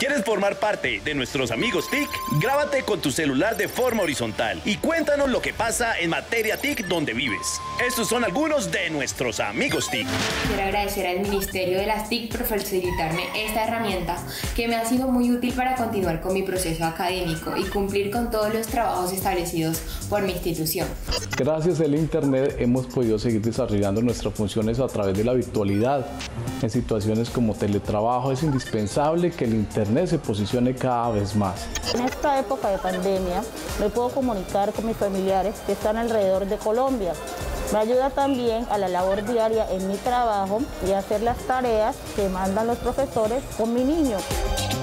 ¿Quieres formar parte de nuestros amigos TIC? Grábate con tu celular de forma horizontal y cuéntanos lo que pasa en materia TIC donde vives. Estos son algunos de nuestros amigos TIC. Quiero agradecer al Ministerio de las TIC por facilitarme esta herramienta que me ha sido muy útil para continuar con mi proceso académico y cumplir con todos los trabajos establecidos por mi institución. Gracias al Internet hemos podido seguir desarrollando nuestras funciones a través de la virtualidad. En situaciones como teletrabajo es indispensable que el Internet se posicione cada vez más. En esta época de pandemia me puedo comunicar con mis familiares que están alrededor de Colombia. Me ayuda también a la labor diaria en mi trabajo y a hacer las tareas que mandan los profesores con mi niño.